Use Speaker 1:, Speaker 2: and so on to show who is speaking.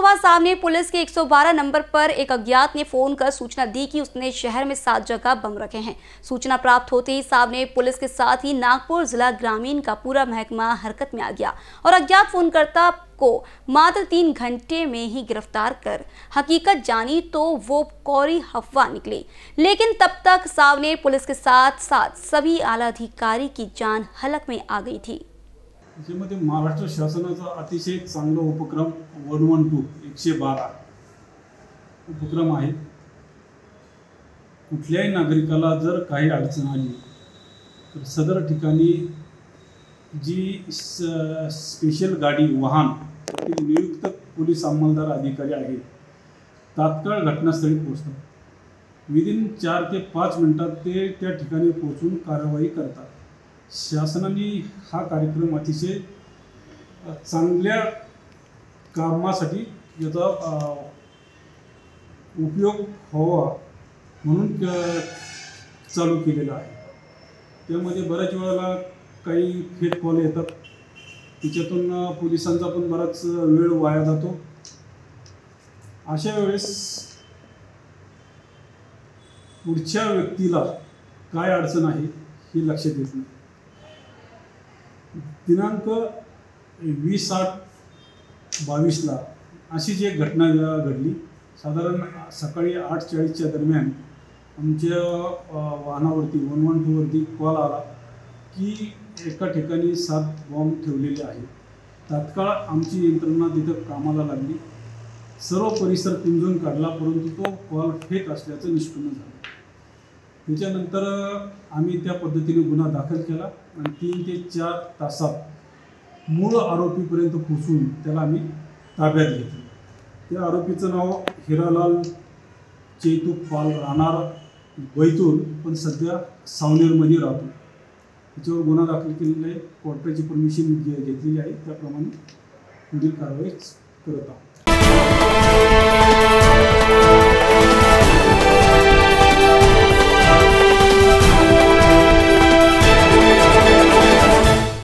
Speaker 1: सुबह सामने पुलिस के 112 नंबर पर एक अज्ञात ने फोन कर सूचना दी कि उसने शहर में 7 जगह बम रखे हैं। सूचना प्राप्त होते ही सामने पुलिस के साथ ही नागपुर जिला ग्रामीण का पूरा महकमा हरकत में आ गया और अज्ञात फोनकर्ता को मात्र 3 घंटे में ही गिरफ्तार कर हकीकत जानी तो वो कोरी अफवाह निकली। लेकिन तब तक सामने पुलिस के साथ साथ सभी आला अधिकारी की जान हलक में आ गई थी।
Speaker 2: त्याच्यामध्ये महाराष्ट्र शासनाचा अतिशय चांगला उपक्रम 112 112 उपक्रम आहे। कुठल्याही नागरिकाला जर काही अडचण आली तर सदर ठिकाणी जी स्पेशल गाडी वाहन नियुक्त पोलीस अंमलदार अधिकारी आहेत तात्काळ घटनास्थळी पोहोचतात। विदिन 4 ते 5 मिनिटात ते त्या ठिकाणी पोहोचून कारवाई करतात। शासनाने हा कार्यक्रम अतिशय चांगल्या कामासाठी याचा उपयोग व्हावा म्हणून चालू केलेला आहे। त्यामध्ये बऱ्याच वेळेला काही फेक कॉल येतात, त्याच्यातून पोलिसांचा पण बराच वेळ वाया जातो। अशा वेळेस पुढच्या व्यक्तीला काय अडचण आहे हे लक्षात येत नाही। दिनांक 20/8/22 ला अशीच एक घटना घडली। साधारण सकाळी 8:40च्या दरम्यान आमच्या वाहनावरती 112 वरती कॉल आला की एका ठिकाणी 7 बॉम्ब ठेवलेले आहेत। तात्काळ आमची यंत्रणा तिथं कामाला लागली। सर्व परिसर पिंजून काढला, परंतु तो कॉल फेक असल्याचं निष्पन्न झालं। त्याच्यानंतर आम्ही त्या पद्धतीने गुन्हा दाखल केला आणि 3 ते 4 तासात मूळ आरोपीपर्यंत पोहोचून त्याला आम्ही ताब्यात घेतलं। त्या आरोपीचं नाव हिरालाल चेतू पाल, राहणार बैतूल, पण सध्या सावनेरमध्ये राहतो। त्याच्यावर गुन्हा दाखल केलेला आहे। कोर्टाची परमिशन घेतलेली आहे, त्याप्रमाणे पुढील कारवाई करत आहोत।